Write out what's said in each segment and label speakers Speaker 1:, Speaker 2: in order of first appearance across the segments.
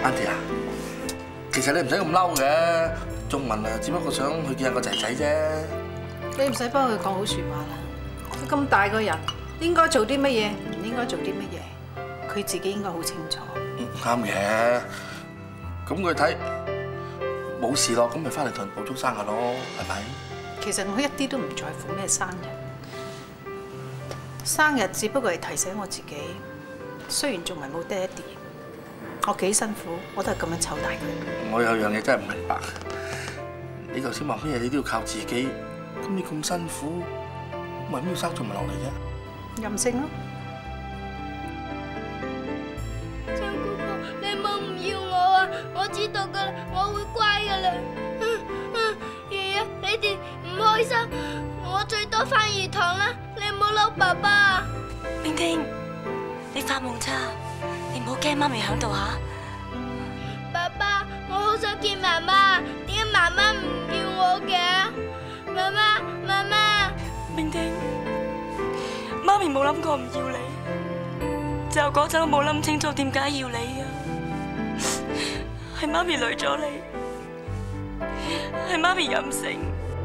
Speaker 1: Auntie 啊，其實你唔使咁嬲嘅，仲文啊，只不過想去見下個仔仔啫。
Speaker 2: 你唔使幫佢講好説話啦。佢咁大個人，應該做啲乜嘢，唔應該做啲乜嘢，佢自己應該好清楚。
Speaker 1: 啱嘅，咁佢睇冇事咯，咁咪翻嚟同人補祝生日咯，係咪？
Speaker 2: 其實我一啲都唔在乎咩生日，生日只不過係提醒我自己，雖然仲係冇爹哋，我幾辛苦，我都係咁樣湊大佢。
Speaker 1: 我有樣嘢真係唔明白，你頭先話咩嘢你都要靠自己，咁你咁辛苦，為咩要生仲文落嚟啫？
Speaker 2: 任性咯！
Speaker 3: 張姑姑，你冇唔要我啊！我知道噶啦，我會乖噶啦。爺爺，你哋唔開心，我最多返魚塘啦，你唔好嬲爸爸啊！
Speaker 4: 丁丁，你發夢咋？你唔好驚媽咪響度吓。
Speaker 3: 爸爸，我好想見媽媽，點解媽媽唔要我嘅？媽媽，媽媽。
Speaker 4: 丁丁，媽咪冇諗過唔要你，就嗰陣我冇諗清楚點解要你啊，係媽咪累咗你，係媽咪任性。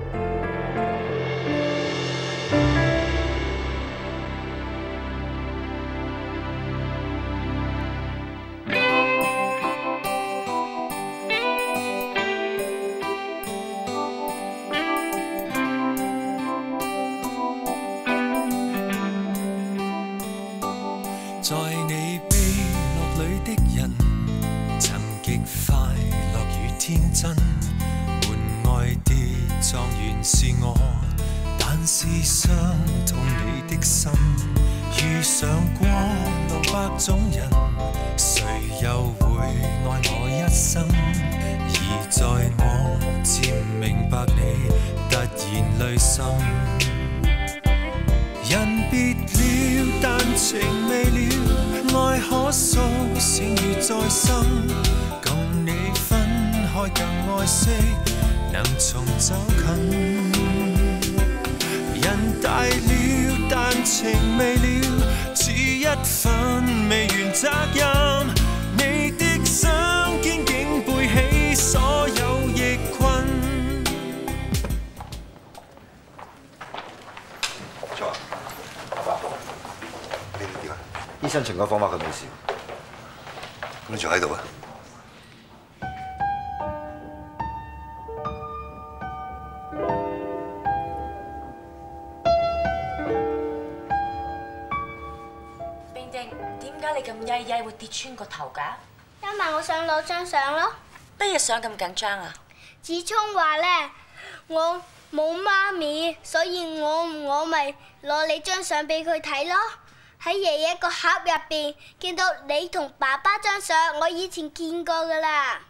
Speaker 5: 在你悲樂裏的人，曾極快樂與天真。門外跌狀原是我，但是傷痛你的心。遇上過路百種人，誰又會愛我一生？而在我漸明白你，突然淚滲。人別了，但情未了，愛可訴，醒如再生。共你分開更愛惜，能重走近。人大了，但情未了，似一份未完責任。你的心堅竟背起所有逆困。
Speaker 6: 醫生情況話佢冇事，
Speaker 7: 咁你仲喺度啊？
Speaker 4: 丁丁，點解你咁曳曳會跌穿個頭㗎？
Speaker 3: 因為我想攞張相咯。
Speaker 4: 乜嘢相咁緊張啊？
Speaker 3: 子聰話咧，我冇媽咪，所以我咪攞你張相俾佢睇咯。喺爺爺個盒入邊見到你同爸爸張相，我以前見過噶啦。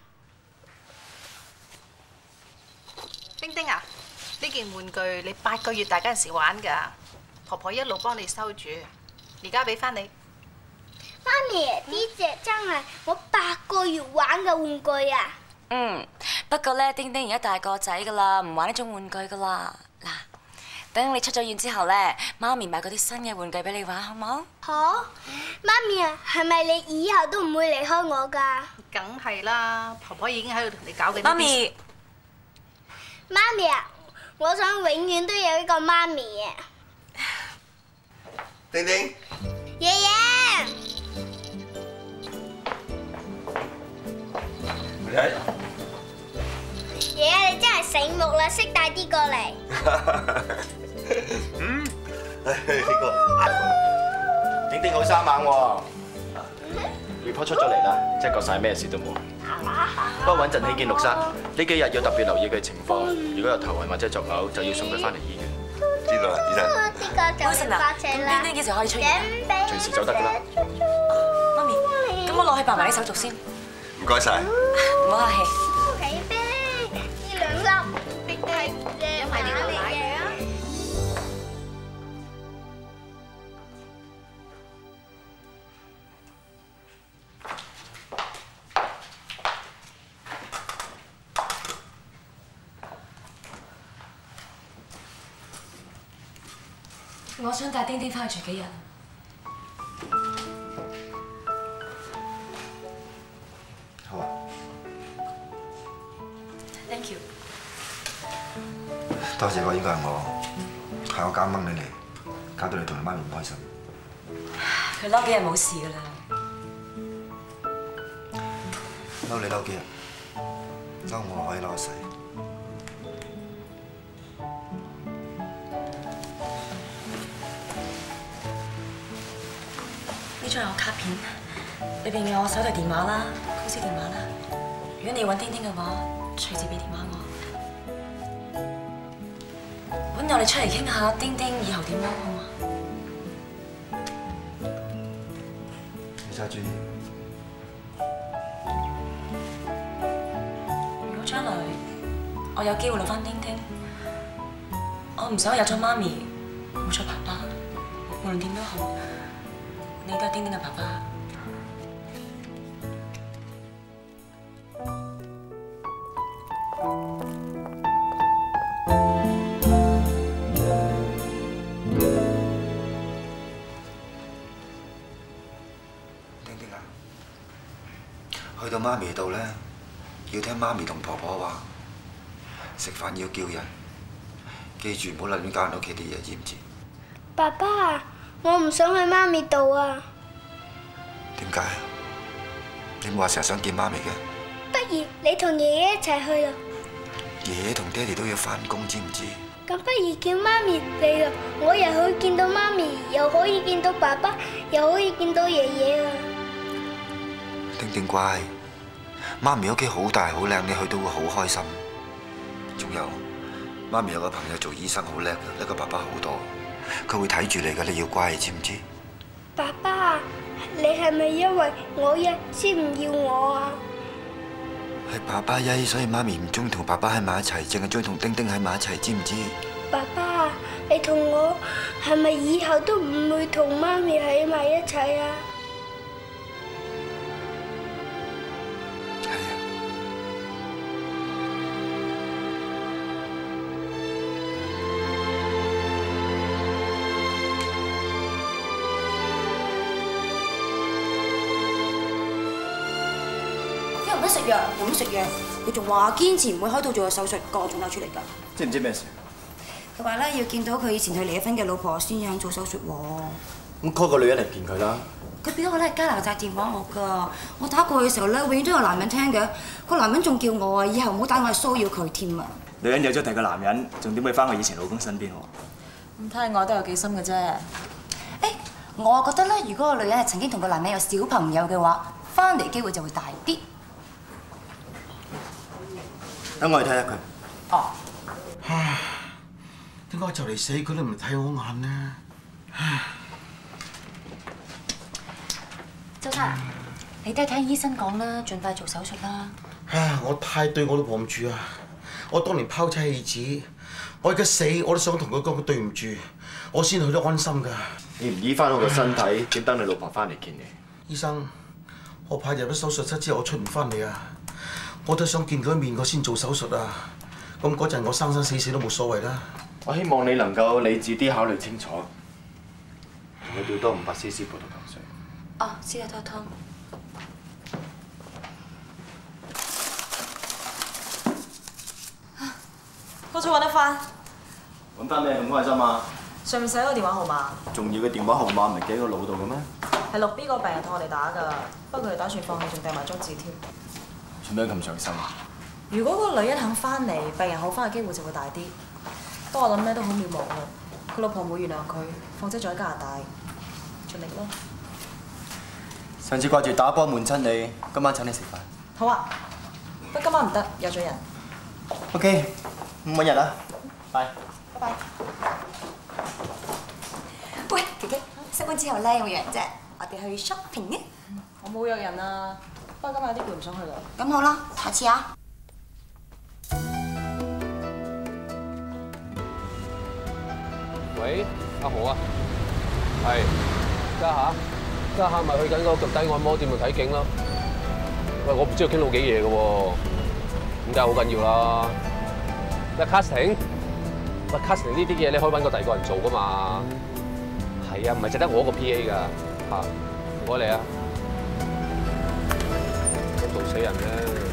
Speaker 2: 丁丁啊，呢件玩具你8個月大嗰陣時玩㗎，婆婆一路幫你收住，而家俾翻你。
Speaker 3: 媽咪，呢隻真係我8個月玩嘅玩具啊！
Speaker 4: 不過咧，丁丁而家大個仔㗎啦，唔玩呢種玩具㗎啦。嗱，等你出咗院之後咧，媽咪買嗰啲新嘅玩具俾你玩，好冇？
Speaker 3: 好，媽咪啊，係咪你以後都唔會離開我㗎？
Speaker 2: 梗係啦，婆婆已經喺度同你搞緊。
Speaker 4: 媽咪，
Speaker 3: 媽咪啊，我想永遠都有一個媽咪啊！
Speaker 7: 丁丁，
Speaker 3: 爺爺，
Speaker 7: 嚟。
Speaker 3: 爺爺你真係醒目啦，識帶啲過嚟。
Speaker 6: 呢個丁丁好生猛喎。report 出咗嚟啦，即係確晒咩事都冇。不過穩陣起見綠衫，呢幾日要特別留意佢情況。如果有頭暈或者作嘔，就要送佢翻嚟醫院。
Speaker 7: 知道啦，醫生。
Speaker 3: 呢個就係發情啦。
Speaker 4: 咁丁丁幾時可以出院？
Speaker 6: 隨時就得㗎啦。
Speaker 4: 媽咪，咁我落去辦埋啲手續先。
Speaker 7: 唔該晒。
Speaker 4: 唔好客氣。
Speaker 3: 起飛，呢兩粒係隻馬嚟嘅啊！
Speaker 4: 我想帶丁丁翻去住幾日。
Speaker 6: 好啊。
Speaker 4: Thank you。
Speaker 6: 多謝個應該係我，係我夾掹你嚟，搞到你同媽咪唔開心。
Speaker 4: 佢嬲幾日冇事㗎啦。
Speaker 6: 嬲你嬲幾日？嬲我可以嬲一世。
Speaker 4: 呢張係我卡片，裏邊有我手提電話啦、公司電話啦。如果你要揾丁丁嘅話，隨時俾電話我。揾我哋出嚟傾下丁丁以後點樣好嘛？
Speaker 6: 你揸住。
Speaker 4: 如果將來我有機會攞翻丁丁，我唔想有咗媽咪，冇咗爸爸，無論點都好，你都係丁丁嘅爸爸。
Speaker 6: 去到媽咪度咧，要聽媽咪同婆婆話，食飯要叫人，記住唔好立亂搞人屋企啲嘢，知唔知？
Speaker 3: 爸爸，我唔想去媽咪度啊！
Speaker 6: 點解？你唔話成日想見媽咪嘅？
Speaker 3: 不如你同爺爺一齊去啊！
Speaker 6: 爺爺同爹哋都要返工，知唔知？
Speaker 3: 咁不如叫媽咪嚟啦，我又可以見到媽咪，又可以見到爸爸，又可以見到爺爺啊！
Speaker 6: 丁丁乖，媽咪屋企好大好靚，你去到會好開心。仲有，媽咪有個朋友做醫生好叻嘅，叻過爸爸好多，佢會睇住你嘅，你要乖，知唔知？
Speaker 3: 爸爸，你係咪因為我曳先唔要我啊？
Speaker 6: 係爸爸曳，所以媽咪唔中意同爸爸喺埋一齊，淨係中意同丁丁喺埋一齊，知唔知？
Speaker 3: 爸爸，你同我係咪以後都唔會同媽咪喺埋一齊啊？
Speaker 6: 係啊。
Speaker 8: 又唔得食藥，又唔食藥，佢仲話堅持唔會開刀做個手術，個仲扭出嚟㗎。
Speaker 6: 知唔知咩事？
Speaker 8: 佢話咧要見到佢以前佢離咗婚嘅老婆先肯做手術喎。
Speaker 6: 咁 call 個女人嚟見佢啦。
Speaker 8: 佢俾我咧加拿大電話我㗎，我打過去嘅時候咧，永遠都有男人聽嘅。個男人仲叫我啊，以後唔好打我去騷擾佢添啊。
Speaker 9: 女人有咗第二個男人，仲點會翻去以前老公身邊喎？
Speaker 8: 咁睇下我都有幾深嘅啫。我覺得咧，如果個女人係曾經同個男人有小朋友嘅話，翻嚟機會就會大啲。
Speaker 6: 等我去睇下佢。
Speaker 8: 哦。
Speaker 1: 唉，點解就嚟死佢都唔睇我眼呢？唉。
Speaker 8: 周生，你都係聽醫生講啦，盡快做手術啦。
Speaker 1: 唉，我太對我老婆唔住啊！我當年拋妻棄子，我而家死我都想同佢講句對唔住，我先去得安心㗎。
Speaker 6: 你唔醫翻好個身體，點等你老婆翻嚟見你？
Speaker 1: 醫生，我怕入咗手術室之後我出唔翻嚟啊！我都想見佢一面，我先做手術啊！咁嗰陣我生生死死都冇所謂啦。
Speaker 6: 我希望你能夠理智啲考慮清楚，同佢調多500cc 葡萄糖水。
Speaker 8: 哦，先去拖湯。
Speaker 4: 好彩揾得翻。
Speaker 6: 揾翻咩咁開心啊？
Speaker 4: 上面寫個電話號碼。
Speaker 6: 重要嘅電話號碼唔係記喺個腦度嘅咩？
Speaker 4: 係6 B 個病人同我哋打㗎，不過佢哋打算放棄，仲掟埋張紙添。
Speaker 6: 做咩咁上心啊？
Speaker 4: 如果嗰個女人肯翻嚟，病人好翻嘅機會就會大啲。不過我諗咩都好渺茫啦，佢老婆冇原諒佢，況且仲喺加拿大，盡力咯。
Speaker 6: 上次掛住打波悶親你，今晚請你食飯。
Speaker 4: 好啊，不過今晚唔得，有咗人。
Speaker 6: OK，咁揾日啦，拜。
Speaker 4: 拜拜。
Speaker 8: 喂，姐姐，收工之後咧有冇約人啫？我哋去 shopping 啊！
Speaker 4: 我冇約人啊，不過今日有啲攰唔想去啦。
Speaker 8: 咁好啦，下次啊。
Speaker 10: 喂，阿豪啊，係，家下咪去緊嗰個腳底按摩店度睇景咯。喂，我唔知道傾到幾夜嘅喎，咁梗係好緊要啦。喂 casting， 喂 casting 呢啲嘢你可以揾個第二個人做噶嘛。係啊，唔係淨得我一個 PA 㗎，嚇，唔該你啊。 毒死人咧。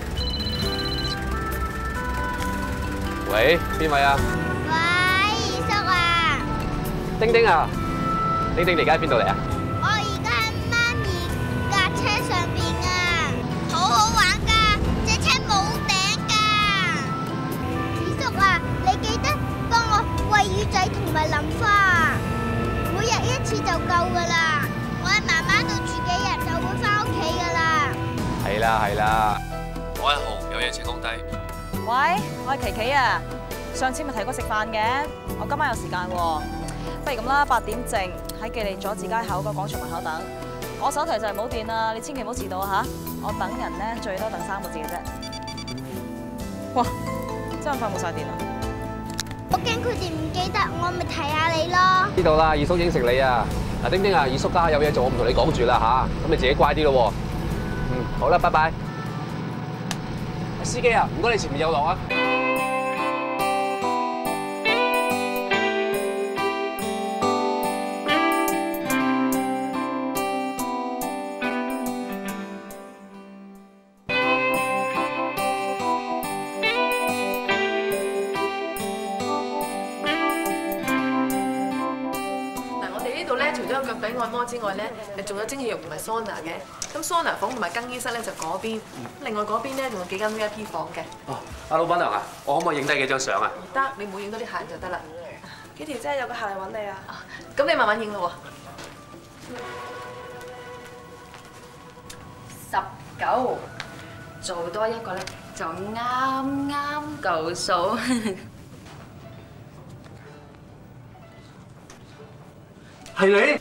Speaker 10: 喂，邊位啊？
Speaker 3: 喂，二叔啊！
Speaker 10: 丁丁啊，丁丁你而家喺邊度嚟啊？
Speaker 3: 我而家喺媽咪架車上邊啊，好好玩㗎，隻車冇頂㗎。二叔啊，你記得幫我餵魚仔同埋淋花，每日1次就夠㗎啦。我喺媽媽度住幾日就會返屋企㗎啦。
Speaker 10: 係啦係啦，我係豪，有嘢請講低。
Speaker 11: 喂，我係琪琪啊！上次咪提過食飯嘅，我今晚有時間喎，不如咁啦，8點正喺記利佐治街口個廣場門口等。我手提就係冇電啦，你千祈唔好遲到啊嚇！我等人咧最多等3個字嘅啫。哇！真係快冇晒電啦！
Speaker 3: 我驚佢哋唔記得，我咪提下你咯。
Speaker 10: 知道啦，二叔應承你啊！嗱，丁丁啊，二叔家下有嘢做，我唔同你講住啦嚇，咁你自己乖啲咯喎。好啦，拜拜。司機啊，唔該你前面有落啊。
Speaker 12: 除咗有腳底按摩之外咧，仲有蒸汽浴同埋桑拿嘅。咁桑拿房同埋更衣室咧就嗰邊，另外嗰邊咧仲有幾間 VIP 房嘅。
Speaker 10: 哦，阿老闆娘啊，我可唔可以影低幾張相啊？
Speaker 12: 得，你唔好影到啲客人就得啦。幾條姐有個客嚟揾你啊？咁你慢慢影咯
Speaker 8: 喎。19，做多一個咧就啱啱夠數。
Speaker 10: 係你？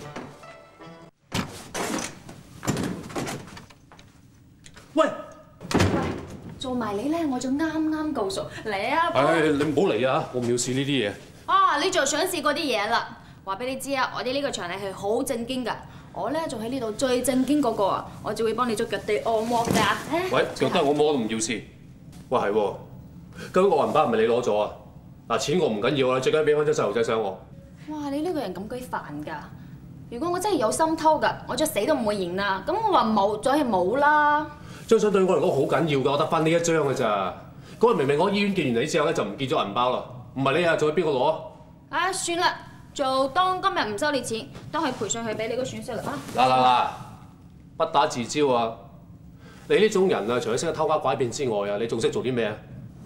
Speaker 10: 喂！
Speaker 8: 做埋你咧，我就啱啱夠數。嚟啊！
Speaker 10: 唉，你唔好嚟啊！我唔要試呢啲嘢。
Speaker 8: 啊！你就想試嗰啲嘢啦？話俾你知啊，我哋呢個場咧係好正經㗎。我咧仲喺呢度最正經嗰個啊！我就會幫你做腳底按摩㗎。
Speaker 10: 喂，腳底按摩都唔要試。喂，係喎，究竟我銀包係咪你攞咗啊？嗱，錢我唔緊要啊，最緊要俾翻張細路仔相我。
Speaker 8: 哇！你呢個人咁鬼煩㗎！如果我真係有心偷㗎，我就死都唔會認啦。咁我話冇，就係冇啦。張相對我嚟講好緊要㗎，我得翻呢一張㗎咋。嗰日明明我醫院見完你之後咧，就唔見咗銀包啦。唔係你啊，仲去邊個攞？啊，算啦，就當今日唔收你錢，當係賠上去俾你個損失啦啊！嗱，不打自招啊！你呢種人啊，除咗識得偷呃拐騙之外啊，你仲識做啲咩啊？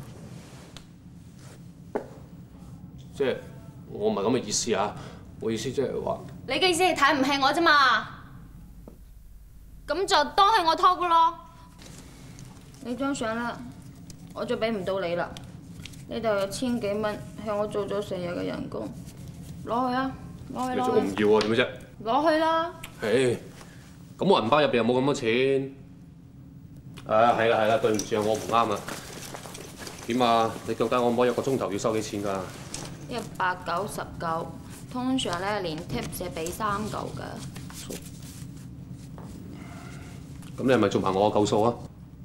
Speaker 8: 即係我唔係咁嘅意思啊！我意思即係話，你嘅意思係睇唔起我啫嘛？咁就當係我偷嘅咯。你張相啦，我就俾唔到你啦。呢度有1000幾蚊，係我做咗成日嘅人工，攞去啊！攞去攞去。我唔要啊，點解啫？攞去啦。誒，咁我銀包入邊又冇咁多錢。係啦，對唔住啊，我唔啱啊。點啊？你腳底按摩1個鐘頭要收幾錢㗎？199，通常咧連 tips 係俾3嚿㗎。咁你係咪做埋我嘅夠數啊？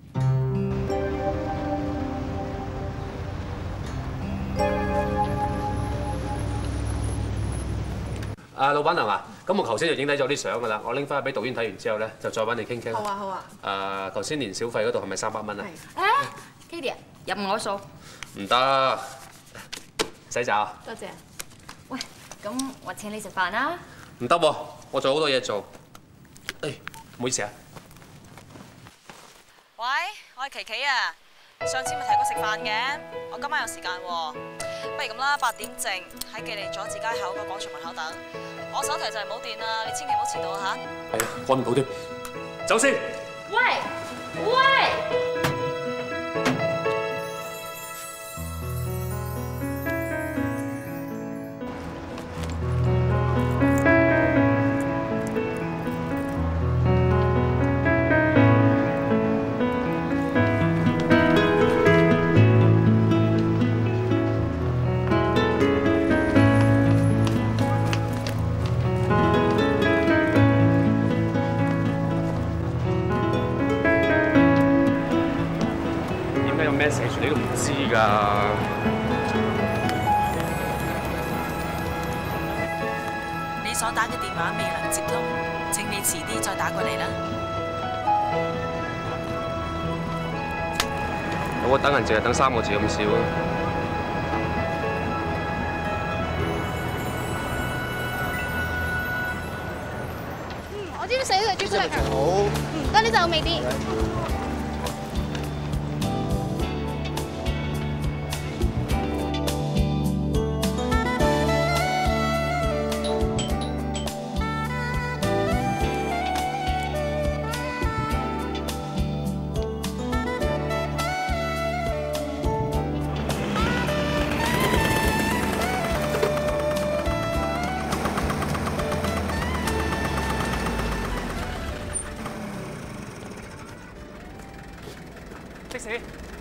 Speaker 8: 老闆娘啊，咁我頭先就影低咗啲相㗎啦，我拎翻去俾導演睇完之後咧，就再揾你傾傾。好啊，好啊。頭先連小費嗰度係咪300蚊啊？係。Katie 入我數。唔得，洗走。多謝。喂，咁我請你食飯啦。唔得喎，我仲有好多嘢做。誒，唔好意思啊。
Speaker 11: 喂，我係琪琪啊。上次咪提過食飯嘅，我今晚有時間喎。不如咁啦，8點正喺記利佐治街口個廣場門口等。我手提就係冇電啦，你千祈唔好遲到啊嚇。係啊，趕唔到添。走先。喂！寫住你都唔知㗎。你所打嘅電話未能接通，請你遲啲再打過嚟啦。
Speaker 10: 我等人淨係等3個字咁少啊！
Speaker 3: 我知唔知死佢朱古力啊？好。得呢就味啲。
Speaker 10: 的士。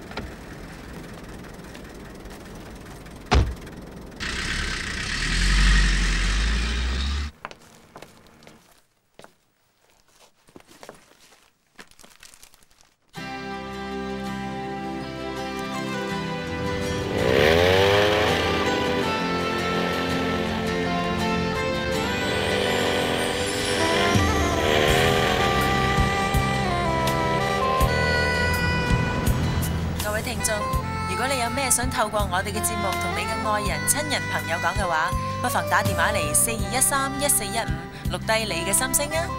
Speaker 13: 聽眾，如果你有咩想透過我哋嘅節目同你嘅愛人、親人、朋友講嘅話，不妨打電話嚟42131415，錄低你嘅心聲啊！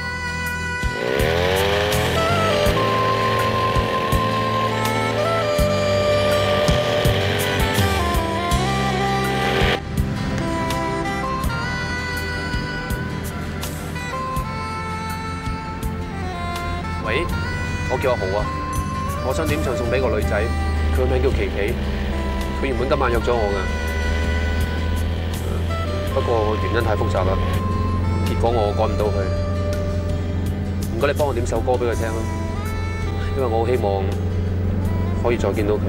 Speaker 10: 喂，我叫阿豪啊。我想點唱送俾個女仔，佢個名叫琪琪，佢原本今晚約咗我㗎，不過原因太複雜啦，結果我趕唔到佢。唔該，你幫我點首歌俾佢聽啦，因為我好希望可以再見到佢。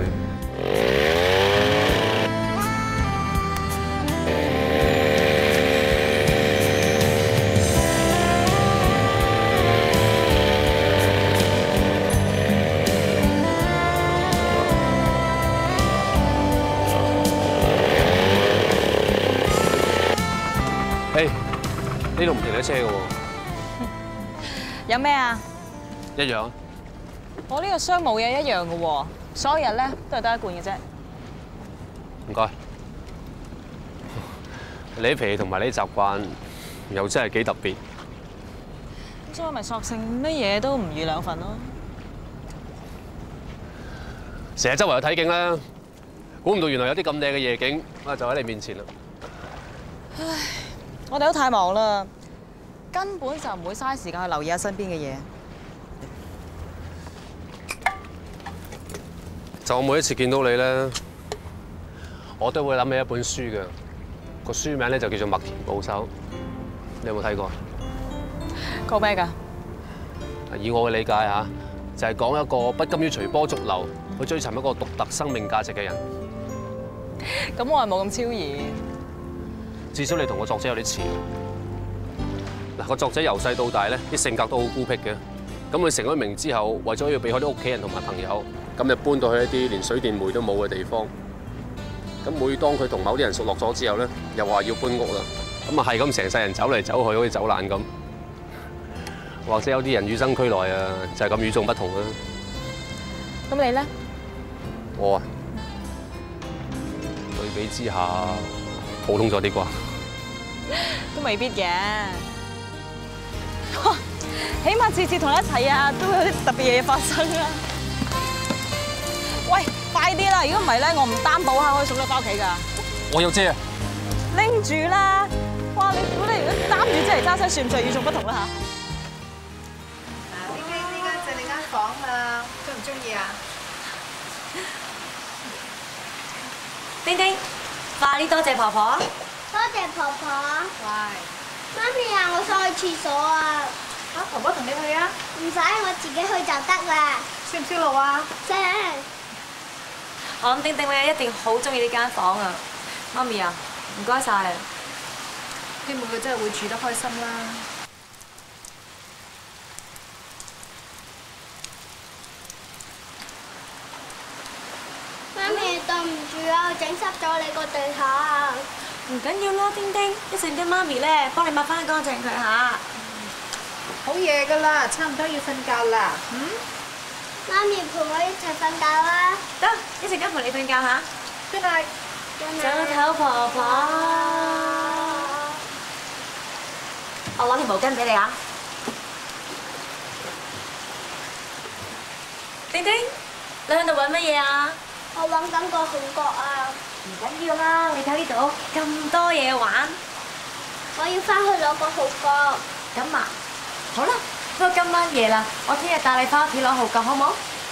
Speaker 10: 呢度唔停得車嘅喎。
Speaker 11: 有咩啊？
Speaker 10: 一樣。
Speaker 11: 我呢個商務嘢一樣嘅喎，所有日咧都係得一罐嘅啫。
Speaker 10: 唔該。你啲脾氣同埋你啲習慣又真係幾特別。
Speaker 11: 咁所以我咪索性乜嘢都唔預兩份咯。
Speaker 10: 成日周圍去睇景啦，估唔到原來有啲咁靚嘅夜景啊，就喺你面前啦。
Speaker 11: 唉。我哋都太忙啦，根本就唔會嘥時間去留意下身邊嘅嘢。
Speaker 10: 就我每一次見到你咧，我都會諗起一本書嘅，個書名咧就叫做《麥田捕手》，你有冇睇過？
Speaker 11: 講咩㗎？
Speaker 10: 以我嘅理解嚇，就係講一個不甘於隨波逐流，去追尋一個獨特生命價值嘅人。
Speaker 11: 咁我係冇咁超然。
Speaker 10: 至少你同個作者有啲似。嗱，個作者由細到大咧，啲性格都好孤僻嘅。咁佢成咗名之後，為咗要避開啲屋企人同埋朋友，咁就搬到去一啲連水電煤都冇嘅地方。咁每當佢同某啲人熟絡咗之後咧，又話要搬屋啦。咁啊係咁成世人走嚟走去，好似走難咁。或者有啲人與生俱來啊，就係咁與眾不同啦。
Speaker 11: 咁你咧？
Speaker 10: 我啊，對比之下，普通咗啲啩，
Speaker 11: 都未必嘅。起碼次次同你一齊啊，都會有啲特別嘢發生啊！喂，快啲啦！如果唔係咧，我唔擔保下可以送你翻屋企㗎。
Speaker 10: 我有遮啊！
Speaker 11: 拎住啦！哇，你估你如果擔住遮嚟揸車，算唔算與眾不同啦嚇？
Speaker 2: 嗱，呢間就你間房啦，中唔中意啊？
Speaker 4: 丁丁，快啲多謝婆婆。
Speaker 3: 多謝婆婆。
Speaker 2: 喂，
Speaker 3: 媽咪啊，我想去廁所啊。
Speaker 2: 嚇，婆婆同你去啊？
Speaker 3: 唔使，我自己去就得啦。
Speaker 2: 識唔識路啊？
Speaker 3: 識。
Speaker 4: 我諗丁丁咧一定好中意呢間房啊！媽咪啊，唔該晒。
Speaker 2: 希望佢真係會住得開心啦。
Speaker 3: 媽咪，對唔住啊，我整濕咗你個地下啊。
Speaker 4: 唔緊要啦，丁丁，一陣間媽咪咧幫你抹翻乾淨佢嚇。
Speaker 2: 好夜㗎啦，差唔多要瞓覺啦。
Speaker 3: 媽咪陪我一齊瞓覺啊！
Speaker 11: 得，一陣間陪你瞓覺嚇。Good night。早唞婆婆。我攞條毛巾俾你啊。丁丁，你喺度揾乜嘢啊？
Speaker 3: 我揾緊個紅角啊！
Speaker 11: 唔緊要啦，你睇呢度咁多嘢玩。
Speaker 3: 我要翻去攞個號角。
Speaker 11: 咁啊，好啦，不過今晚夜啦，我聽日帶你翻屋企攞號角，好唔好？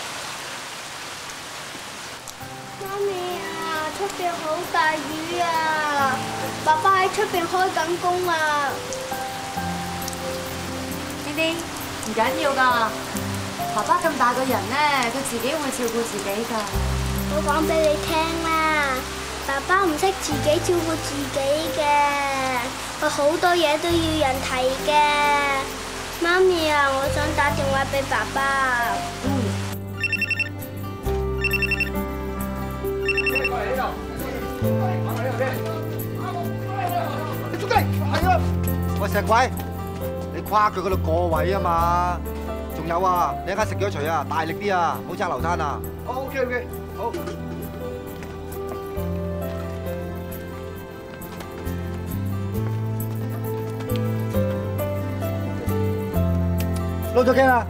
Speaker 3: 媽咪啊，出邊好大雨啊！爸爸喺出邊開緊工啊！
Speaker 11: 丁丁，唔緊要㗎，爸爸咁大個人咧，佢自己會照顧自己㗎。
Speaker 3: 我講俾你聽啦。爸爸唔識自己照顧自己嘅，佢好多嘢都要人睇嘅。媽咪啊，我想打電話俾爸爸。
Speaker 14: 過嚟呢度，你捉雞係啊！喂，石鬼，你跨佢嗰度過位啊嘛！仲有啊，你一間食咗除啊，大力啲啊，唔好揸流灘啊！哦 ，OK， 好。攞咗機啦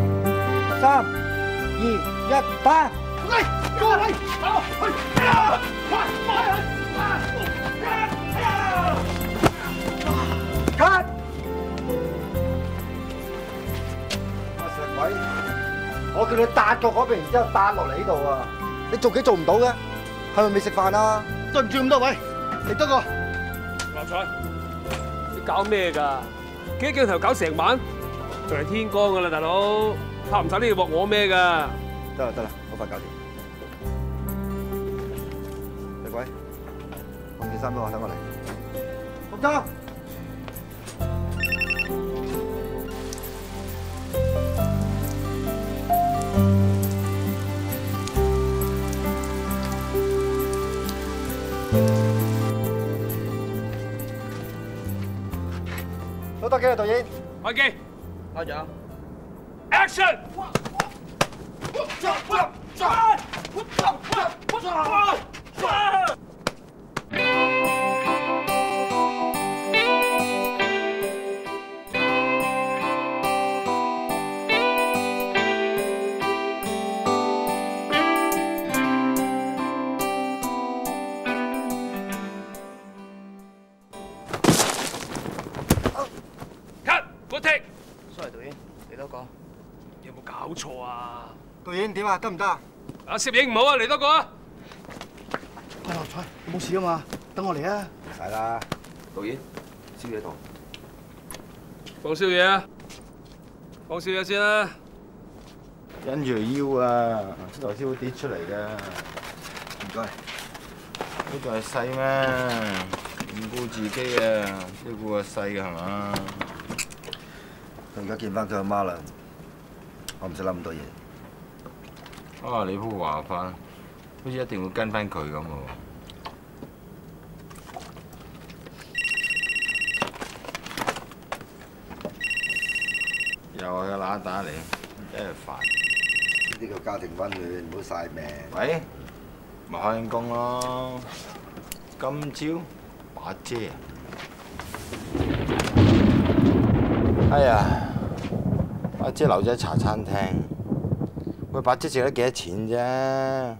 Speaker 14: ！3、2、1，打！嚟，過嚟，打！去！快！cut！石鬼，我叫你搭過嗰邊，然之後搭落嚟呢度啊！你做幾做唔到嘅？係咪未食飯啊？對唔住咁多位，嚟多個。
Speaker 10: 立彩，你搞咩㗎？幾多鏡頭搞成晚？仲係天光噶啦，大佬，怕唔使呢個鑊我孭噶。
Speaker 14: 得啦，好快搞掂。石鬼，放件衫俾我，等我嚟。服裝。攞多機啊，導演。
Speaker 10: 開機。
Speaker 14: 開咗。
Speaker 10: Action！ 搞錯啊！
Speaker 14: 導演點啊？得唔得啊？
Speaker 10: 啊，攝影唔好啊，嚟多個啊！
Speaker 14: 阿劉彩，冇事啊嘛？等我嚟啊！係啦，
Speaker 10: 導演，宵夜度。放宵夜啊！放宵夜先啦。
Speaker 6: 忍住條腰啊，頭先會跌出嚟㗎。
Speaker 14: 唔該。
Speaker 6: 呢個係細咩？唔顧自己啊，照顧個細嘅係嘛？
Speaker 14: 我而家見翻佢阿媽啦。我唔使諗咁多嘢。
Speaker 6: 啊！你鋪話法，好似一定會跟翻佢咁喎。又係個乸打嚟，真係煩。
Speaker 14: 呢啲叫家庭溫暖，唔好曬命。
Speaker 6: 喂，咪開緊工咯。今朝把遮。哎呀！阿姐留咗喺茶餐廳，喂，把遮值得幾多錢啫？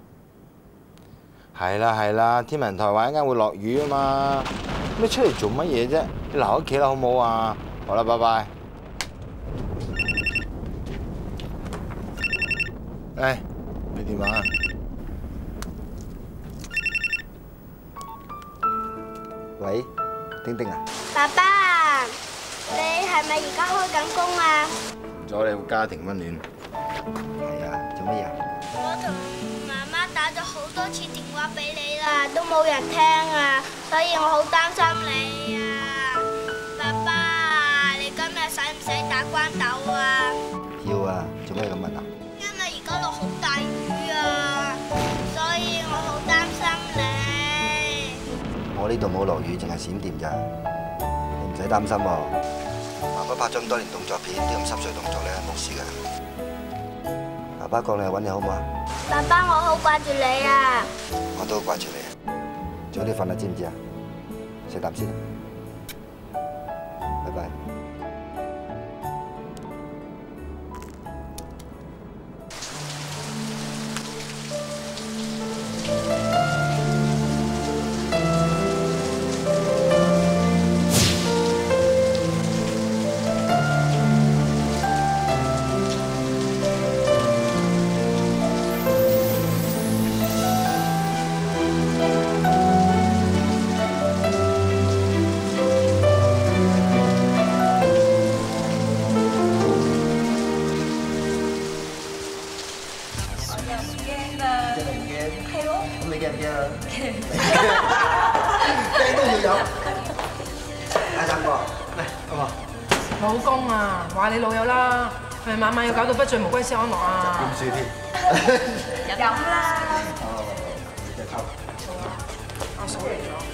Speaker 6: 係啦，天文台話一陣會落雨啊嘛，你出嚟做乜嘢啫？你留喺屋企啦，好唔好啊？好啦，拜拜。誒，你電話？
Speaker 14: 喂，丁丁啊？
Speaker 3: 爸爸，你係咪而家開緊工啊？
Speaker 6: 咗你個家庭溫暖。
Speaker 14: 係啊，做乜嘢？
Speaker 3: 我同媽媽打咗好多次電話俾你啦，都冇人聽啊，所以我好擔心你啊。爸爸，你今日使唔使打關鬥啊？
Speaker 14: 要啊，做咩咁問啊？
Speaker 3: 因為而家落好大雨啊，所以我好擔心你。
Speaker 14: 我呢度冇落雨，淨係閃電咋，你唔使擔心喎。爸爸拍咗咁多年動作片，啲咁濕碎動作咧冇事㗎。爸爸過嚟揾你好唔好啊？
Speaker 3: 爸爸，我好掛住你啊！
Speaker 14: 我都好掛住你啊！早啲瞓啦，知唔知啊？食啖先，拜拜。
Speaker 12: 老公啊，話你老友啦，係咪晚晚要搞到不醉無歸先安樂啊？
Speaker 14: 點算添？
Speaker 12: 飲啦！阿嫂嚟咗。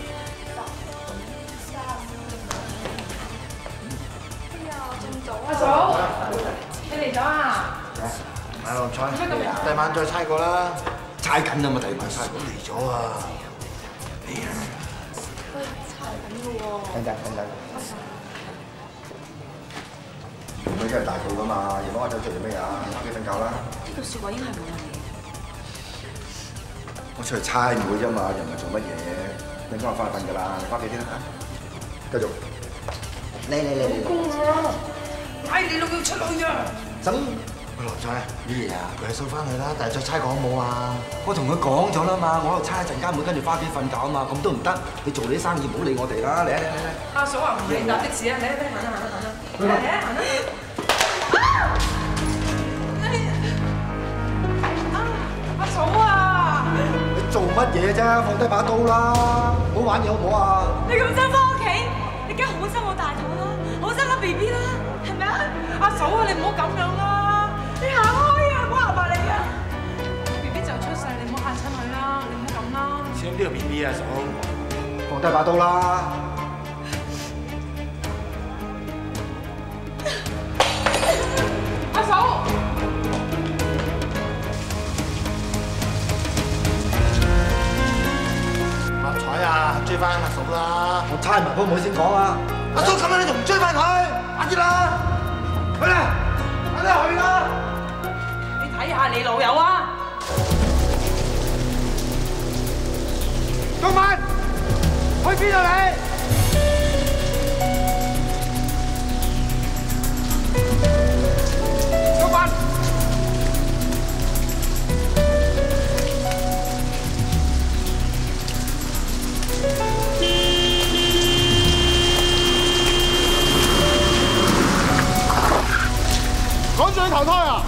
Speaker 12: 阿嫂，你嚟咗啊？
Speaker 14: 買六合彩，第晚再猜過啦。猜緊啊嘛，第二晚猜過嚟咗啊！哎呀，
Speaker 12: 猜緊嘅喎。
Speaker 14: 等陣。佢真係大肚噶嘛，夜晚我走出做咩啊？翻屋企瞓覺啦。
Speaker 11: 呢個説話應該係冇人嚟嘅。
Speaker 14: 我出去猜妹啫嘛，又唔係做乜嘢。陣間我翻去瞓㗎啦，你翻屋企先啦。繼續。嚟。
Speaker 12: 公啊！嗌你老友出去啊！
Speaker 14: 怎？六合彩咩嘢啊？佢係收翻去啦，但係再猜過好冇啊？我同佢講咗啦嘛，我喺度猜一陣間，妹跟住翻屋企瞓覺啊嘛，咁都唔得。你做你啲生意，唔好理我哋啦，嚟。
Speaker 12: 阿嫂話唔理搭的士啊，嚟行啦！阿嫂啊！
Speaker 14: 你做乜嘢啫？放低把刀啦，唔好玩嘢好唔好啊？
Speaker 4: 你咁想翻屋企，你梗係好憎我大肚啦，好憎我 BB 啦，係咪啊？
Speaker 12: 阿嫂啊，你唔好咁樣啦！
Speaker 4: 你行開啊，唔好行埋嚟啊
Speaker 12: ！BB 就出世，你唔好嚇親佢啦，你唔好咁啦。
Speaker 14: 似呢個 BB 啊，嫂，放低把刀啦！
Speaker 12: 阿嫂，
Speaker 14: 六合彩啊，追翻阿嫂啦！我猜埋好唔好先講啊？阿嫂咁樣你仲唔追翻佢？快啲啦！去啦！快啲去啦！
Speaker 12: 你睇下你老友啊！
Speaker 14: 中文，去邊度你？中文。趕住去投胎啊！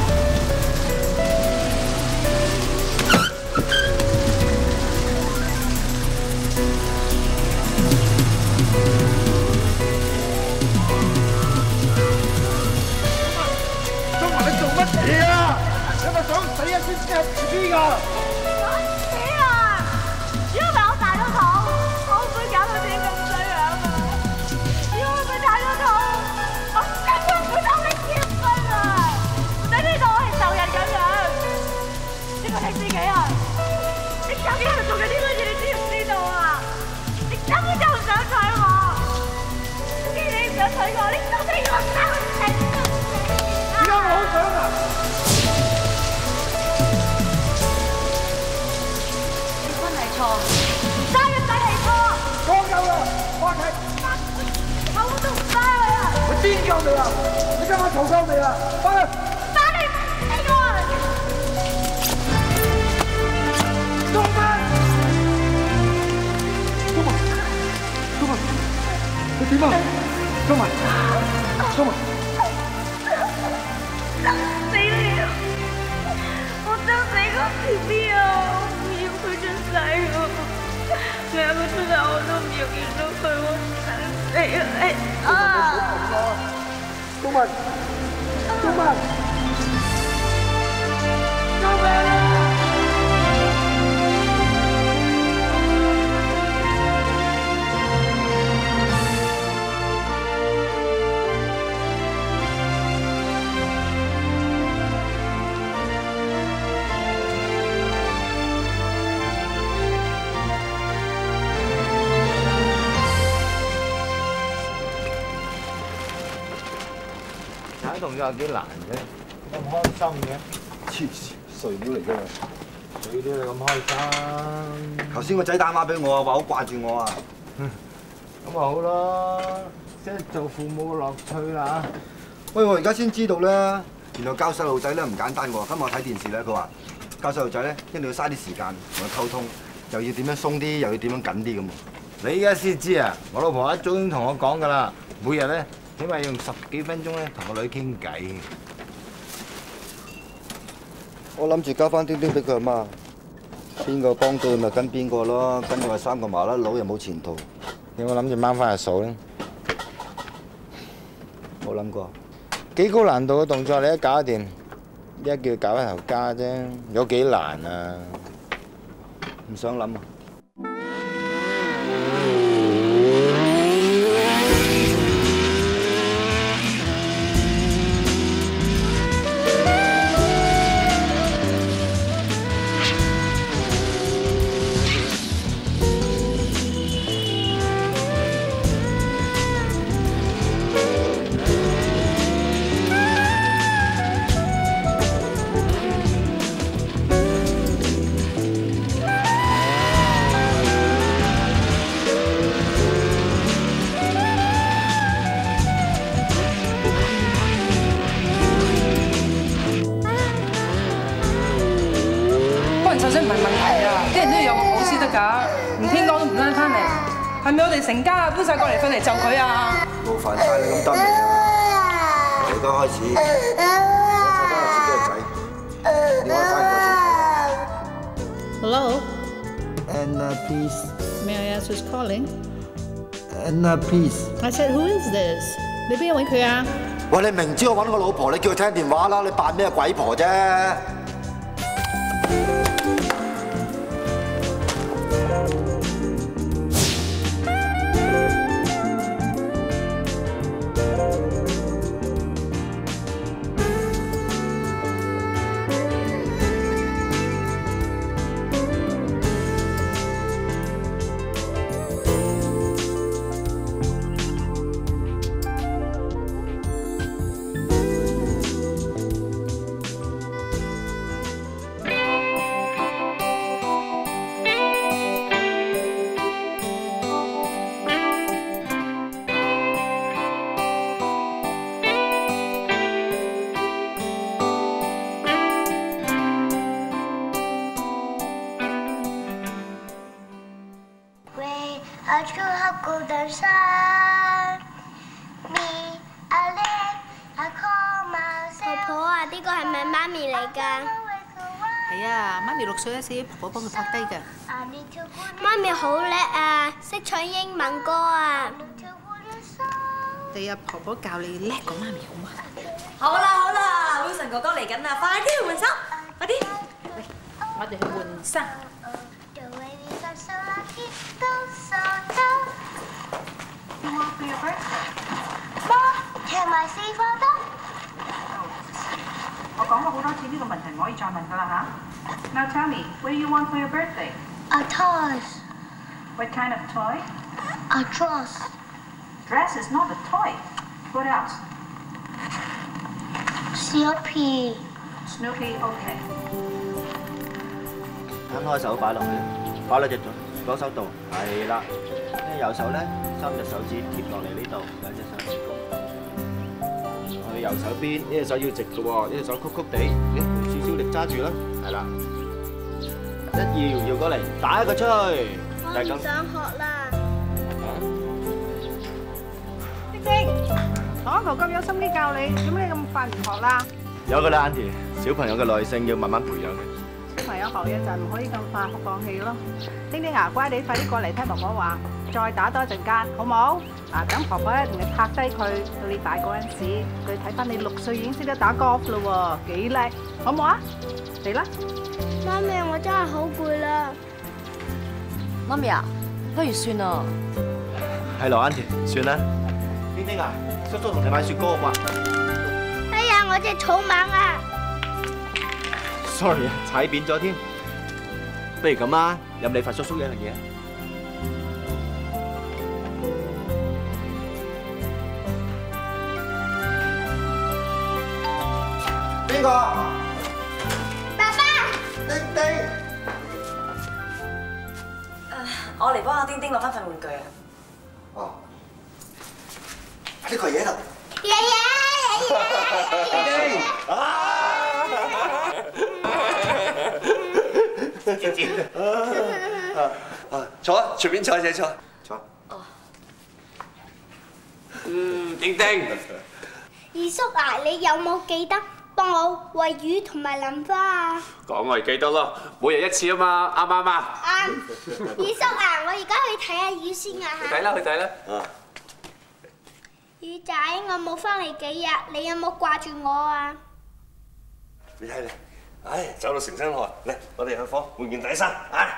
Speaker 14: 中華，你做乜嘢啊？你咪想死啊？先知係自己㗎！
Speaker 4: 死啊！如果唔係我大咗肚，我唔會搞到自己咁衰樣啊！如果唔係大咗肚，我根本唔會同你結婚啊！唔使呢度我係仇人咁樣。呢個你自己啊！你究竟喺度做緊啲乜嘢？你知唔知道啊？你根本就唔想娶我。既然你唔想娶我，你就俾我生死！
Speaker 14: 而家我好想啊！
Speaker 11: 結婚係錯，
Speaker 4: 生一仔係錯。
Speaker 14: 講夠啦，翻嚟！
Speaker 4: 我都唔生你啊！
Speaker 14: 我癲夠未啊？你今晚嘈夠未啊？翻嚟！
Speaker 4: 翻嚟！呢個啊！
Speaker 14: 中文，你點啊？中文，
Speaker 4: 憎死你啊！我憎死個 BB 啊！我唔要佢出世啊！佢有個出世我都唔要見到佢，我憎死啊！
Speaker 14: 中文，救命啊！
Speaker 15: 仲有幾難啫？咁開心嘅，
Speaker 14: 黐線，碎料嚟啫嘛！
Speaker 15: 你啲你咁開心，
Speaker 14: 頭先個仔打電話俾我啊，話好掛住我啊。
Speaker 15: 咁咪好咯，即係做父母嘅樂趣啦。
Speaker 14: 喂，我而家先知道咧，原來教細路仔咧唔簡單喎。今日我睇電視咧，佢話教細路仔咧一定要嘥啲時間同佢溝通，又要點樣鬆啲，又要點樣緊啲咁。
Speaker 15: 你而家先知啊！我老婆一早已經同我講㗎啦，每日咧起碼用10幾分鐘咧同個女傾偈。
Speaker 14: 我諗住交翻丁丁俾佢阿媽，邊個幫到咪跟邊個咯，跟住話3個麻甩佬又冇前途。
Speaker 15: 有冇諗住掹翻個數咧？
Speaker 14: 冇諗過。
Speaker 15: 幾高難度嘅動作你都搞得掂，一叫佢搞一頭家啫，有幾難啊？
Speaker 14: 唔想諗啊！
Speaker 16: 係咪我哋成家搬晒過嚟瞓嚟就佢啊？
Speaker 14: 勞煩晒你咁得未啊？由而家開始，我睇翻我自己嘅仔，你可以翻過先。
Speaker 2: Hello.
Speaker 14: Anna, please.
Speaker 2: May I ask who's calling?
Speaker 14: Anna, please.
Speaker 2: I said, who is this? 你邊個揾佢啊？
Speaker 14: 喂，你明知我揾我老婆，你叫佢聽電話啦，你扮咩鬼婆啫？
Speaker 3: 婆婆啊，呢個係咪媽咪嚟㗎？
Speaker 2: 係啊，媽咪6歲嗰時，婆婆幫佢拍低㗎。
Speaker 3: 媽咪好叻啊，識唱英文歌啊！
Speaker 2: 你阿婆婆教你叻過媽咪好嘛？
Speaker 11: 好啦，Wilson 哥哥嚟緊啦，快啲去換衫，快啲！
Speaker 2: 嚟，我哋去換衫。
Speaker 17: 我講過好多次呢個問題唔可以再問㗎啦嚇。Now tell me, what do you want for your birthday?
Speaker 3: A toy.
Speaker 17: What kind of toy?
Speaker 3: A dress.
Speaker 17: Dress is not a toy. What else?
Speaker 3: Snoopy.
Speaker 17: Snoopy, okay.
Speaker 6: 攤開手擺落去，擺落隻左手度，係啦。跟住右手咧，3隻手指貼落嚟呢度，2隻手指公。去右手邊，呢隻手要直嘅喎，呢隻手曲曲地，用少少力揸住啦，係啦。搖過嚟，打一個出去，就係咁。
Speaker 3: 我唔想學啦。
Speaker 16: 晶晶，我阿婆咁有心機教你，點解你咁快唔學啦？
Speaker 6: 有㗎啦 ，Auntie， 小朋友嘅耐性要慢慢培養嘅。
Speaker 16: 小朋友學嘢就唔可以咁快放棄咯。丁丁啊，乖，你快啲過嚟聽婆婆話，再打多一陣間，好冇？嗱，等婆婆咧同你拍低佢，到你大個嗰陣時，佢睇翻你6歲已經識得打 golf 咯喎，幾叻，好冇啊？嚟啦！
Speaker 3: 媽咪，我真係好攰啦。
Speaker 11: 媽咪啊，不如算啦。
Speaker 6: 係咯 ，Auntie， 算啦。丁丁啊，叔叔同你買雪糕好嘛？
Speaker 3: 哎呀，我隻草蜢啊
Speaker 6: ！Sorry 啊，踩扁咗添。不如咁啊，任你罰叔叔一樣嘢。
Speaker 14: 個？
Speaker 3: 爸爸。
Speaker 14: 丁丁。
Speaker 11: 我嚟幫阿丁丁攞翻份玩具啊！
Speaker 14: 哦，呢個爺爺度。
Speaker 3: 爺爺。
Speaker 7: 坐啊，隨便坐，姐坐。
Speaker 14: 坐。
Speaker 3: 哦。
Speaker 10: 丁丁。
Speaker 3: 二叔啊，你有冇記得幫我餵魚同埋淋花啊？
Speaker 10: 講我記得咯，每日一次啊嘛，啱唔啱啊？
Speaker 3: 啱。二叔啊，我而家去睇下魚先啊嚇。
Speaker 10: 去睇啦，去睇啦。
Speaker 3: 魚仔，我冇翻嚟幾日，你有冇掛住我啊？
Speaker 7: 你睇你，唉，走到成身汗，嚟，我哋去房換件底衫，唉。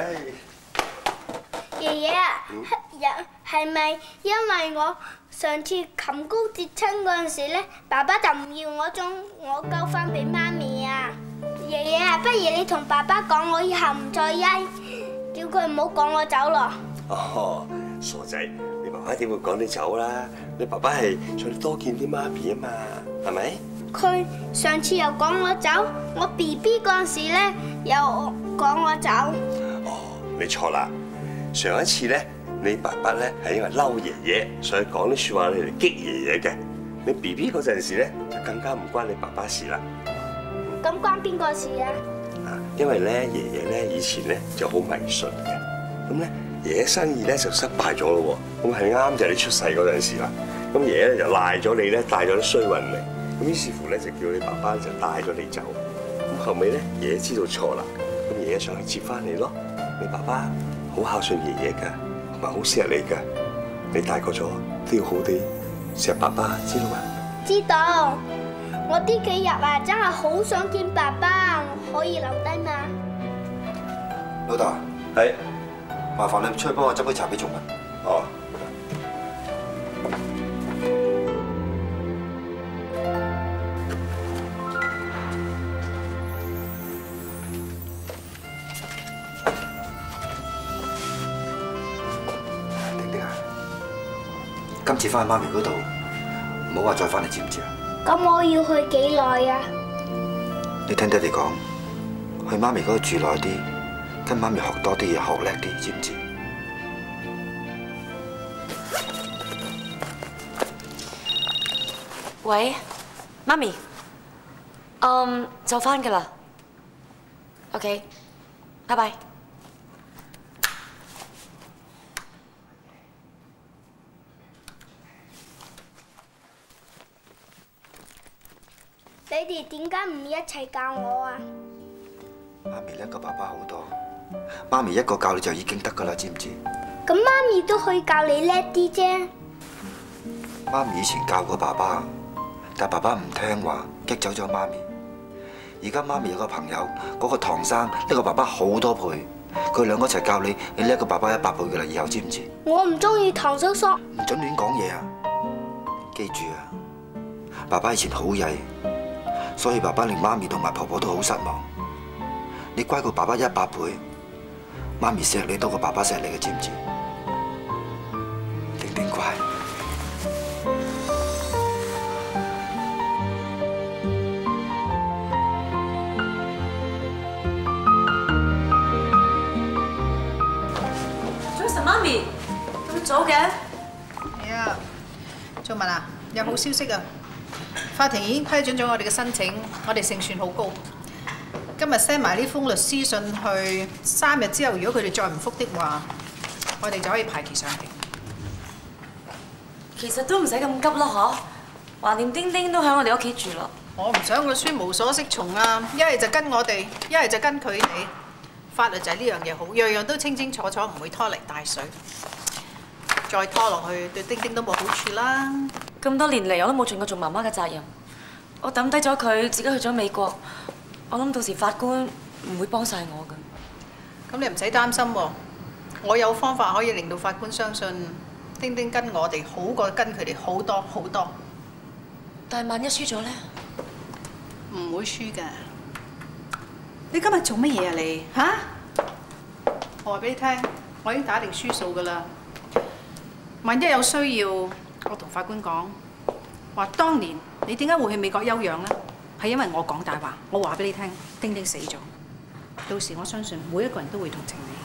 Speaker 3: 爺爺啊，係咪因為我上次擒高跌親嗰陣時咧，爸爸就唔要我將我交翻俾媽咪啊？爺爺啊，不如你同爸爸講，我以後唔再曳，叫佢唔好趕我走咯。
Speaker 7: 哦，傻仔，你爸爸點會趕你走啦？你爸爸係想你多見啲媽咪啊嘛，係咪？
Speaker 3: 佢上次又趕我走，我 BB 嗰陣時咧又趕我走。
Speaker 7: 哦，你錯啦。上一次咧，你爸爸咧係因為嬲爺爺，所以講啲説話嚟激爺爺嘅。你 BB 嗰陣時咧，就更加唔關你爸爸事啦。
Speaker 3: 咁關邊個事啊？
Speaker 7: 因為咧爺爺咧以前咧就好迷信嘅，咁咧爺爺生意咧就失敗咗咯喎，咁係啱就係你出世嗰陣時啦。咁爺爺咧就賴咗你咧，帶咗啲衰運嚟，咁於是乎咧就叫你爸爸就帶咗你走。咁後尾咧爺爺知道錯啦，咁爺爺上去接翻你咯。你爸爸好孝順爺爺㗎，同埋好錫你㗎。你大個咗都要好啲錫爸爸，知道嘛？
Speaker 3: 知道。我呢幾日啊，真係好想見爸爸，可以留低嘛？
Speaker 14: 老豆，
Speaker 7: 係，
Speaker 14: 麻煩你出去幫我執杯茶俾仲文。
Speaker 7: 哦。
Speaker 14: 丁丁啊，今次翻去媽咪嗰度，唔好話再翻嚟，知唔知啊？
Speaker 3: 咁我要去幾耐啊？
Speaker 14: 你聽爹哋講，去媽咪嗰度住耐啲，跟媽咪學多啲嘢，學叻啲，知唔知？
Speaker 11: 喂，媽咪，就翻㗎啦。OK，拜拜。
Speaker 3: 你哋點解唔一齊教我啊？
Speaker 14: 媽咪叻過爸爸好多，媽咪一個教你就已經得㗎啦，知唔知？
Speaker 3: 咁媽咪都可以教你叻啲啫。
Speaker 14: 媽咪以前教過爸爸，但爸爸唔聽話，激走咗媽咪。而家媽咪有個朋友，嗰個唐生叻過爸爸好多倍，佢兩個一齊教你，你叻過爸爸100倍㗎啦，以後知唔知？
Speaker 3: 我唔中意唐叔叔。
Speaker 14: 唔准亂講嘢啊！記住啊，爸爸以前好曳。所以爸爸令媽咪同埋婆婆都好失望。你乖過爸爸100倍，媽咪錫你多過爸爸錫你嘅，知唔知？丁丁乖。
Speaker 11: 早晨，媽咪，咁早嘅？
Speaker 2: 係啊，仲文啊，有好消息啊！法庭已經批准咗我哋嘅申請，我哋勝算好高。今日 send 埋呢封律師信去，3日之後如果佢哋再唔覆的話，我哋就可以排期上庭。
Speaker 11: 其實都唔使咁急啦，嗬。橫掂丁丁都喺我哋屋企住啦。
Speaker 2: 我唔想個孫無所適從啊！一係就跟我哋，一係就跟佢哋。法律就係呢樣嘢好，樣樣都清清楚楚，唔會拖泥帶水。再拖落去對丁丁都冇好處啦。
Speaker 11: 咁多年嚟我都冇盡過做媽媽嘅責任，我抌低咗佢，自己去咗美國。我諗到時法官唔會幫晒我㗎。
Speaker 2: 咁你唔使擔心喎，我有方法可以令到法官相信丁丁跟我哋好過跟佢哋好多好多。
Speaker 11: 但係萬一輸咗咧？
Speaker 2: 唔會輸㗎。你今日做乜嘢啊你？嚇？我話俾你聽，我已經打定輸數㗎啦。萬一有需要，我同法官講話，當年你點解會去美國休養咧？
Speaker 16: 係因為我講大話。我話俾你聽，丁丁死咗。到時我相信每一個人都會同情你。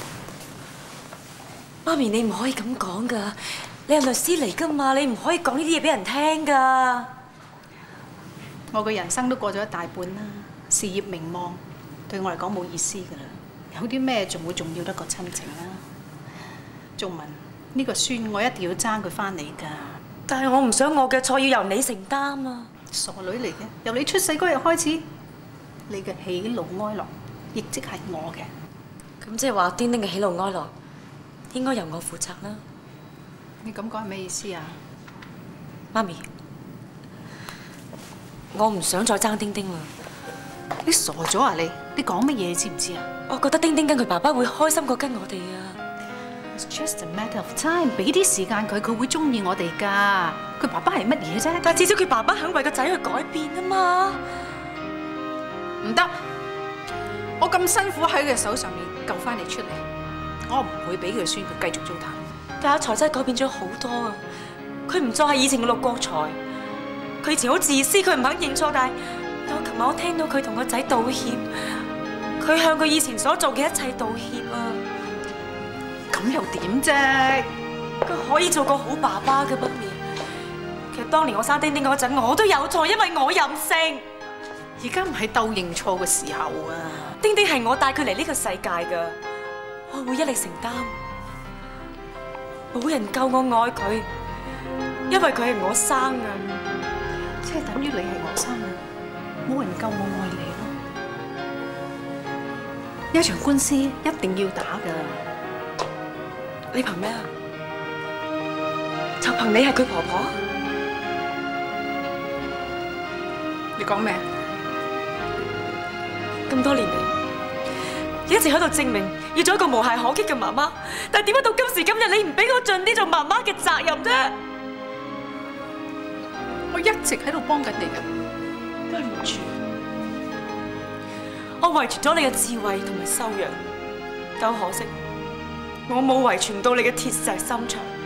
Speaker 4: 媽咪，你唔可以咁講㗎，你係律師嚟㗎嘛，你唔可以講呢啲嘢俾人聽㗎。
Speaker 16: 我嘅人生都過咗一大半啦，事業名望對我嚟講冇意思㗎啦。有啲咩仲會重要得過親情啊？仲文呢個孫，我一定要爭佢翻嚟㗎。
Speaker 4: 但係我唔想我嘅錯要由你承擔啊！
Speaker 16: 傻女嚟嘅，由你出世嗰日開始，你嘅喜怒哀樂，亦即係我嘅。
Speaker 4: 咁即係話，丁丁嘅喜怒哀樂應該由我負責啦。
Speaker 16: 你咁講係咩意思啊？
Speaker 4: 媽咪，我唔想再爭丁丁啦。
Speaker 16: 你傻咗啊你？你講乜嘢你知唔知啊？
Speaker 4: 我覺得丁丁跟佢爸爸會開心過跟我哋啊。
Speaker 16: It's just a matter of time， 俾啲時間佢，佢會中意我哋㗎。佢爸爸係乜嘢啫？
Speaker 4: 但係至少佢爸爸肯為個仔去改變啊嘛。
Speaker 16: 唔得，我咁辛苦喺佢手上面救翻你出嚟，我唔會俾佢個孫佢繼續糟蹋。
Speaker 4: 但阿財真係改變咗好多啊！佢唔再係以前嘅陸國財，佢以前好自私，佢唔肯認錯，但係我琴晚我聽到佢同個仔道歉，佢向佢以前所做嘅一切道歉啊！
Speaker 16: 咁又點啫？
Speaker 4: 佢可以做個好爸爸嘅媽咪。其實當年我生丁丁嗰陣，我都有錯，因為我任性。
Speaker 16: 而家唔係鬥認錯嘅時候啊！
Speaker 4: 丁丁係我帶佢嚟呢個世界㗎，我會一力承擔。冇人夠我愛佢，因為佢係我生嘅。
Speaker 16: 即係等於你係我生嘅，冇人夠我愛你咯。一場官司一定要打㗎。
Speaker 4: 你憑咩啊？就憑你係佢婆婆？
Speaker 16: 你講咩？
Speaker 4: 咁多年嚟，你一直喺度證明要做一個無懈可擊嘅媽媽，但係點解到今時今日你唔俾我盡啲做媽媽嘅責任啫？
Speaker 16: 我一直喺度幫緊你㗎。
Speaker 4: 對唔住，我遺傳咗你嘅智慧同埋修養，但可惜。我冇遺傳到你嘅鐵石心腸。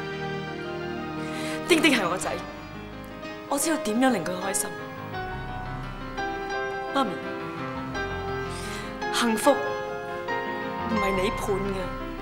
Speaker 4: 丁丁係我仔，我知道點樣令佢開心。媽咪，幸福唔係你判嘅。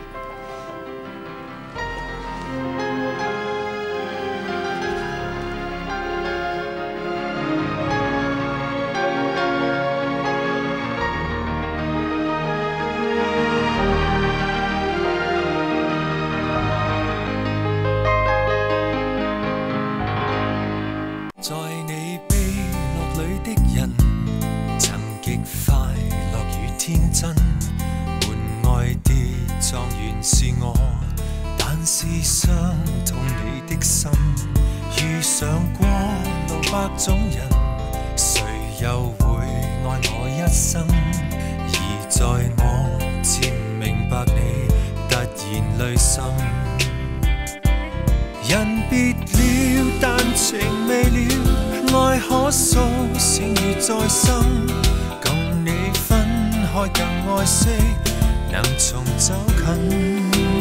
Speaker 5: 是我，但是傷痛你的心。遇上過路百種人，誰又會愛我一生？而在我漸明白你，突然淚滲。人別了，但情未了，愛可訴，情如在心。共你分開更愛惜，能重走近。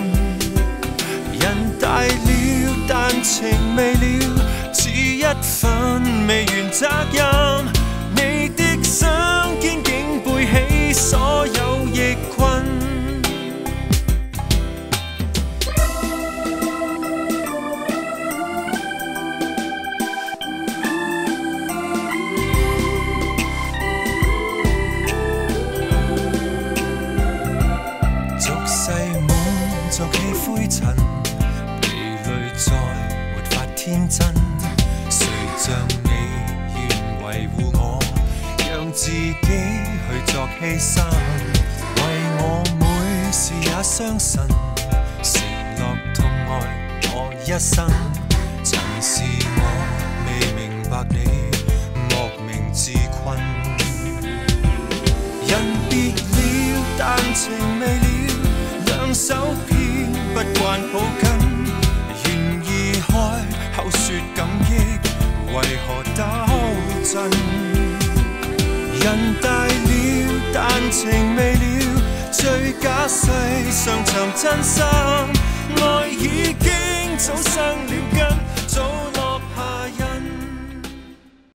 Speaker 5: 人大了，但情未了，似一份未完責任。你的雙肩竟背起所有逆困。天真，誰像你願維護我，讓自己去作犧牲，為我每事也相信，承諾痛愛我一生。曾是我未明白你，莫名自困。人別了，但情未了，兩手偏不慣抱緊，願意開口說感激，為何鬥陣？人大了，但情未了，最假世上尋真心，愛已經早生了根。